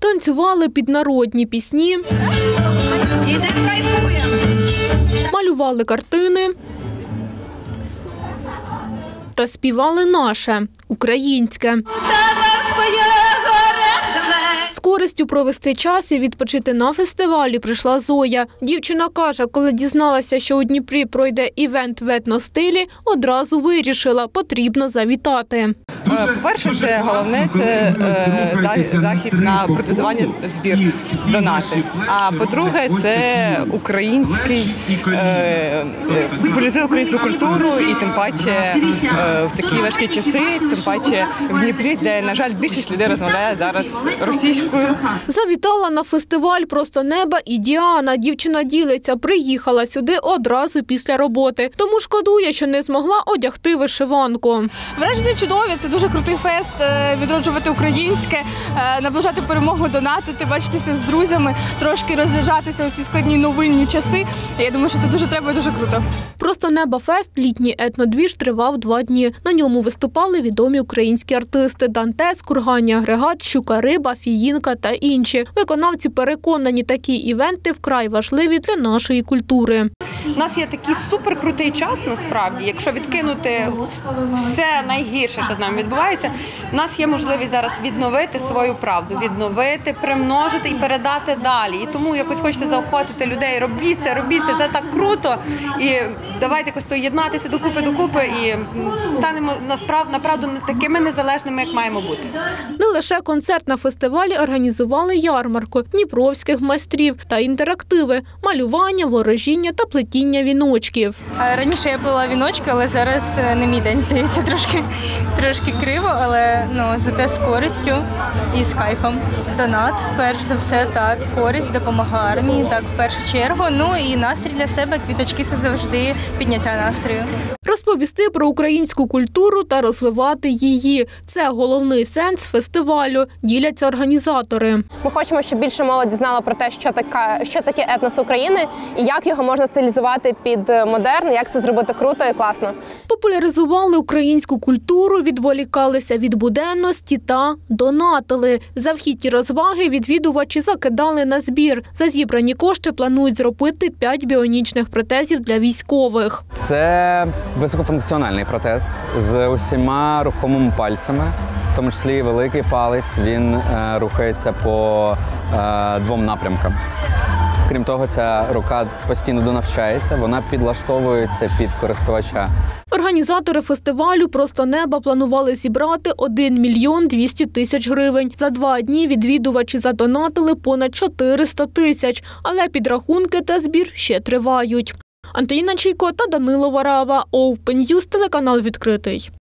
Танцювали під народні пісні, малювали картини та співали наше, українське. З користю провести час і відпочити на фестивалі прийшла Зоя. Дівчина каже, коли дізналася, що у Дніпрі пройде івент в етностилі, одразу вирішила – потрібно завітати. По-перше, це головне – це захід на протезування, збір, донати. А по-друге, це український, популяризує українську культуру і тим паче в такі важкі часи, тим паче в Дніпрі, де, на жаль, більшість людей розмовляє зараз російською. Завітала на фестиваль «Просто неба» і Діана. Дівчина ділиться, приїхала сюди одразу після роботи. Тому шкодує, що не змогла одягти вишиванку. Враження чудові, це дуже крутий фест, відроджувати українське, наближати перемогу, донатити, бачитися з друзями, трошки розряджатися у ці складні новинні часи. Я думаю, що це дуже треба і дуже круто. «Просто неба» фест, літній етнодвіж, тривав 2 дні. На ньому виступали відомі українські артисти – Дантес, Курганні Агрегат, Щука Риба, Фіїнка та інші. Виконавці переконані, такі івенти вкрай важливі для нашої культури. У нас є такий суперкрутий час, насправді, якщо відкинути все найгірше, що з нами відбувається, у нас є можливість зараз відновити свою правду, відновити, примножити і передати далі. І тому якось хочеться заохотити людей, робіть це так круто, і давайте якось то єднатися докупи і станемо направду такими незалежними, як маємо бути. Не лише концерт на фестивалі організували ярмарку дніпровських майстрів та інтерактиви – малювання, ворожіння та плетіння віночків. Раніше я плела віночки, але зараз не мій день, здається, трошки криво, але зате з користю і з кайфом. Донат, перш за все, так, користь, допомагає армії, так, в першу чергу. І настрій для себе, квіточки – це завжди підняття настрою. Розповісти про українську культуру та розвивати її – це головний сенс фестивалю, діляться організатори. Ми хочемо, щоб більше молоді знала про те, що таке етнос України і як його можна стилізувати під модерн, як це зробити круто і класно. Популяризували українську культуру, відволікалися від буденності та донатили. За вхід і розваги відвідувачі закидали на збір. За зібрані кошти планують зробити 5 біонічних протезів для військових. Це високофункціональний протез з усіма рухомими пальцями, в тому числі і великий палець, він рухається по 2 напрямкам. Крім того, ця рука постійно донавчається, вона підлаштовується під користувача. Організатори фестивалю «Просто неба» планували зібрати 1 мільйон 200 тисяч гривень. За 2 дні відвідувачі задонатили понад 400 тисяч, але підрахунки та збір ще тривають. Антоніна Чайко та Данило Варава. Open News, телеканал «Відкритий».